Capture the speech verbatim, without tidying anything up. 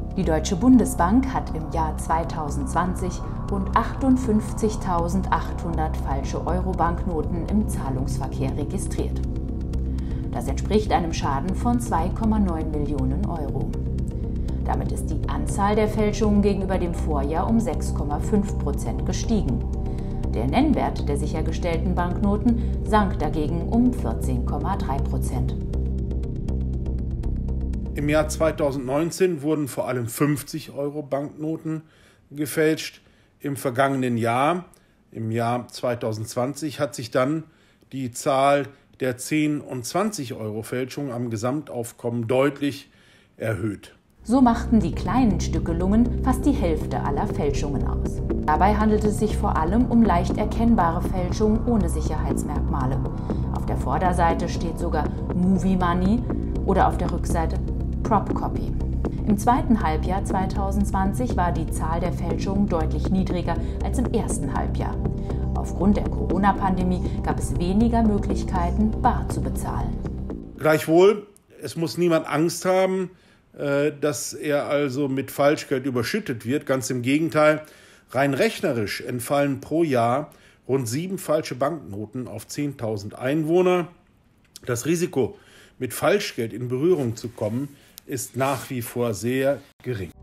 Die Deutsche Bundesbank hat im Jahr zweitausendzwanzig rund achtundfünfzigtausendachthundert falsche Euro-Banknoten im Zahlungsverkehr registriert. Das entspricht einem Schaden von zwei Komma neun Millionen Euro. Damit ist die Anzahl der Fälschungen gegenüber dem Vorjahr um sechs Komma fünf Prozent gestiegen. Der Nennwert der sichergestellten Banknoten sank dagegen um vierzehn Komma drei Prozent. Im Jahr zweitausendneunzehn wurden vor allem fünfzig Euro Banknoten gefälscht. Im vergangenen Jahr, im Jahr zweitausendzwanzig, hat sich dann die Zahl der zehn und zwanzig Euro Fälschungen am Gesamtaufkommen deutlich erhöht. So machten die kleinen Stückelungen fast die Hälfte aller Fälschungen aus. Dabei handelt es sich vor allem um leicht erkennbare Fälschungen ohne Sicherheitsmerkmale. Auf der Vorderseite steht sogar Movie Money oder auf der Rückseite Prop Copy. Im zweiten Halbjahr zweitausendzwanzig war die Zahl der Fälschungen deutlich niedriger als im ersten Halbjahr. Aufgrund der Corona-Pandemie gab es weniger Möglichkeiten, bar zu bezahlen. Gleichwohl, es muss niemand Angst haben, dass er also mit Falschgeld überschüttet wird. Ganz im Gegenteil, rein rechnerisch entfallen pro Jahr rund sieben falsche Banknoten auf zehntausend Einwohner. Das Risiko, mit Falschgeld in Berührung zu kommen, ist nach wie vor sehr gering.